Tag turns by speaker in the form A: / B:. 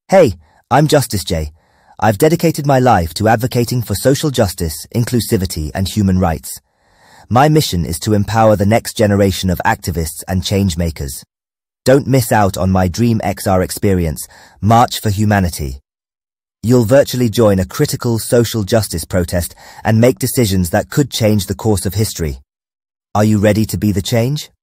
A: Hey, I'm Justice J. I've dedicated my life to advocating for social justice, inclusivity, and human rights. My mission is to empower the next generation of activists and change makers. Don't miss out on my Dream XR experience, March for Humanity. You'll virtually join a critical social justice protest and make decisions that could change the course of history. Are you ready to be the change?